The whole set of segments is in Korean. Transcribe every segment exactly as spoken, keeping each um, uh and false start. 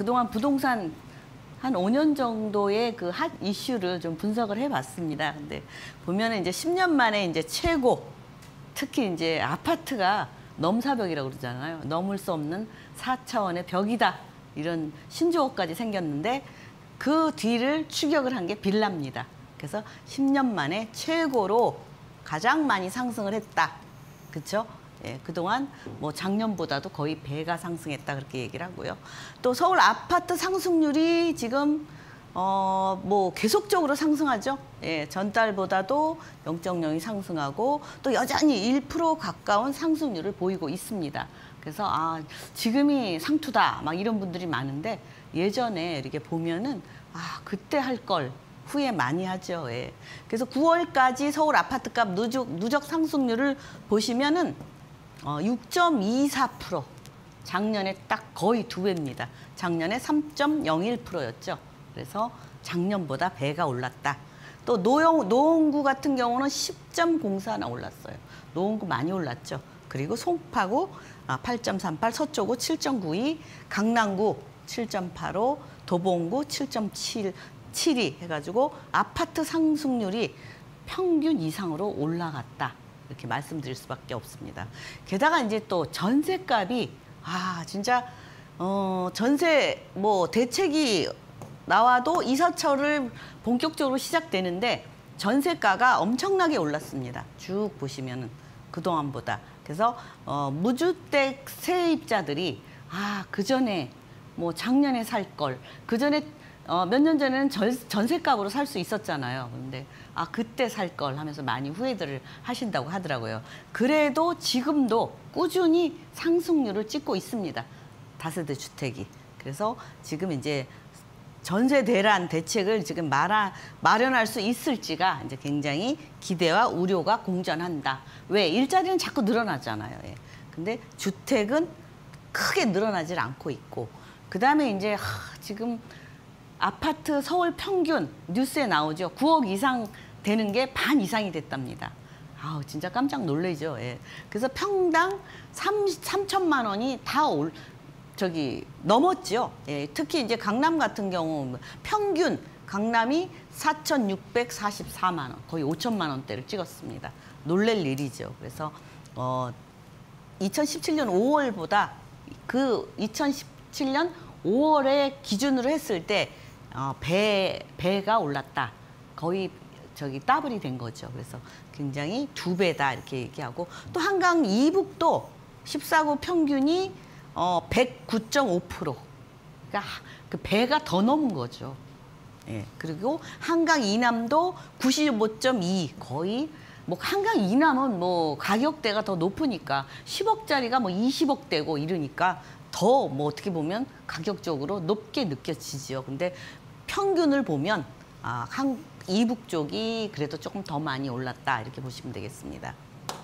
그동안 부동산 한 오 년 정도의 그 핫 이슈를 좀 분석을 해봤습니다. 근데 보면은 이제 십 년 만에 이제 최고, 특히 이제 아파트가 넘사벽이라고 그러잖아요. 넘을 수 없는 사 차원의 벽이다. 이런 신조어까지 생겼는데 그 뒤를 추격을 한 게 빌라입니다. 그래서 십 년 만에 최고로 가장 많이 상승을 했다. 그렇죠? 예, 그동안 뭐 작년보다도 거의 배가 상승했다 그렇게 얘기를 하고요. 또 서울 아파트 상승률이 지금 어, 뭐 계속적으로 상승하죠. 예, 전달보다도 영 점 영이 상승하고 또 여전히 일 퍼센트 가까운 상승률을 보이고 있습니다. 그래서 아, 지금이 상투다 막 이런 분들이 많은데 예전에 이렇게 보면은 아, 그때 할 걸 후회 많이 하죠. 예. 그래서 구월까지 서울 아파트값 누적, 누적 상승률을 보시면은 어, 육 점 이사 퍼센트, 작년에 딱 거의 두 배입니다. 작년에 삼 점 영일 퍼센트였죠. 그래서 작년보다 배가 올랐다. 또 노영, 노원구 같은 경우는 십 점 공사나 올랐어요. 노원구 많이 올랐죠. 그리고 송파구 아, 팔 점 삼팔, 서초구 칠 점 구이, 강남구 칠 점 팔오, 도봉구 칠 점 칠이 해가지고 아파트 상승률이 평균 이상으로 올라갔다. 이렇게 말씀드릴 수밖에 없습니다. 게다가 이제 또 전세값이 아 진짜 어 전세 뭐 대책이 나와도 이사철을 본격적으로 시작되는데 전세가가 엄청나게 올랐습니다. 쭉 보시면은 그동안보다. 그래서 어 무주택 세입자들이 아 그전에 뭐 작년에 살 걸, 그전에 어, 몇 년 전에는 전, 전세값으로 살 수 있었잖아요. 근데 아 그때 살 걸 하면서 많이 후회들을 하신다고 하더라고요. 그래도 지금도 꾸준히 상승률을 찍고 있습니다. 다세대 주택이. 그래서 지금 이제 전세 대란 대책을 지금 마라, 마련할 수 있을지가 이제 굉장히 기대와 우려가 공존한다. 왜? 일자리는 자꾸 늘어나잖아요. 예. 근데 주택은 크게 늘어나질 않고 있고, 그 다음에 이제 하, 지금 아파트 서울 평균 뉴스에 나오죠. 구억 이상 되는 게 반 이상이 됐답니다. 아우 진짜 깜짝 놀라죠. 예. 그래서 평당 삼천만 원이 다 올, 저기 넘었죠. 예. 특히 이제 강남 같은 경우 평균 강남이 사천육백사십사만 원, 거의 오천만 원대를 찍었습니다. 놀랄 일이죠. 그래서 어, 이천십칠 년 오월보다 그 이천십칠 년 오월에 기준으로 했을 때 어, 배, 배가 올랐다. 거의 저기 더블이 된 거죠. 그래서 굉장히 두 배다 이렇게 얘기하고, 또 한강 이북도 십사 구 평균이 어, 백구 점 오 퍼센트. 그러니까 그 배가 더 넘은 거죠. 예. 그리고 한강 이남도 구십오 점 이, 거의 뭐 한강 이남은 뭐 가격대가 더 높으니까 십억짜리가 뭐 이십억대고 이러니까 더 뭐 어떻게 보면 가격적으로 높게 느껴지죠. 근데 평균을 보면 아, 한 이북 쪽이 그래도 조금 더 많이 올랐다 이렇게 보시면 되겠습니다.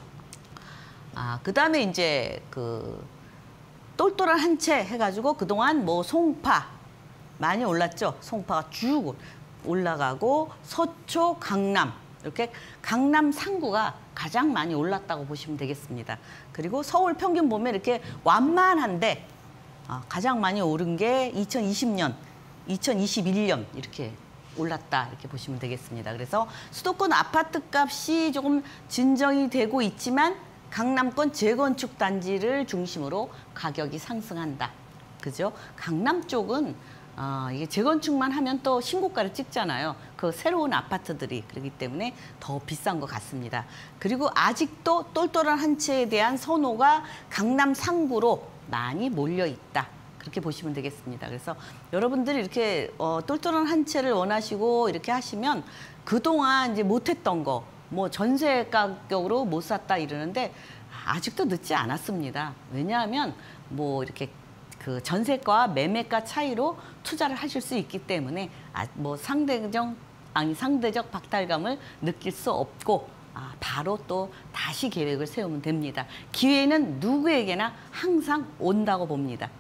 아, 그다음에 이제 그 똘똘한 한 채 해가지고 그동안 뭐 송파 많이 올랐죠. 송파가 쭉 올라가고 서초, 강남 이렇게 강남 상구가 가장 많이 올랐다고 보시면 되겠습니다. 그리고 서울 평균 보면 이렇게 완만한데 아, 가장 많이 오른 게 이천이십 년, 이천이십일 년 이렇게 올랐다 이렇게 보시면 되겠습니다. 그래서 수도권 아파트 값이 조금 진정이 되고 있지만 강남권 재건축 단지를 중심으로 가격이 상승한다. 그죠? 강남 쪽은 어, 이게 재건축만 하면 또 신고가를 찍잖아요. 그 새로운 아파트들이. 그렇기 때문에 더 비싼 것 같습니다. 그리고 아직도 똘똘한 한 채에 대한 선호가 강남 상구로 많이 몰려 있다. 그렇게 보시면 되겠습니다. 그래서 여러분들이 이렇게 어, 똘똘한 한 채를 원하시고 이렇게 하시면 그동안 이제 못했던 거, 뭐 전세 가격으로 못 샀다 이러는데 아직도 늦지 않았습니다. 왜냐하면 뭐 이렇게 그 전세가와 매매가 차이로 투자를 하실 수 있기 때문에 아, 뭐 상대적 아니 상대적 박탈감을 느낄 수 없고 아, 바로 또 다시 계획을 세우면 됩니다. 기회는 누구에게나 항상 온다고 봅니다.